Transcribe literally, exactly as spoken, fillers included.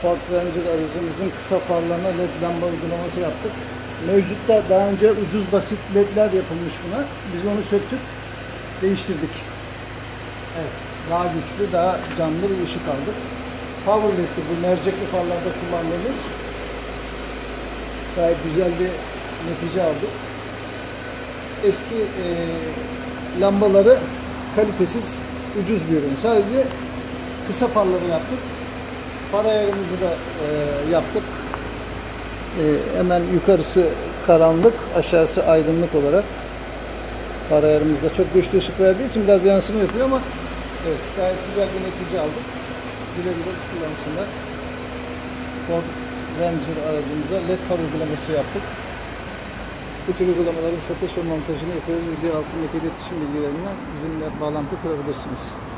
Ford Ranger aracımızın kısa farlarına led lamba uygulaması yaptık. Mevcutta daha önce ucuz basit ledler yapılmış buna. Biz onu söktük, değiştirdik. Evet, daha güçlü, daha canlı bir ışık aldık. Power led'ti bu, mercekli farlarda kullandığımız. Gayet güzel bir netice aldık. Eski e, lambaları kalitesiz, ucuz bir ürün. Sadece kısa farları yaptık. Far ayarımızı da e, yaptık. E, hemen yukarısı karanlık, aşağısı aydınlık olarak. Far ayarımızda çok güçlü ışık verdiği için biraz yansıma yapıyor ama evet, gayet güzel bir netice aldık. Güle güle kullansınlar. Ford Ranger aracımıza led far uygulaması yaptık. Bu tür uygulamaların satış ve montajını yapıyoruz. Video altındaki iletişim bilgilerinden bizimle bağlantı kurabilirsiniz.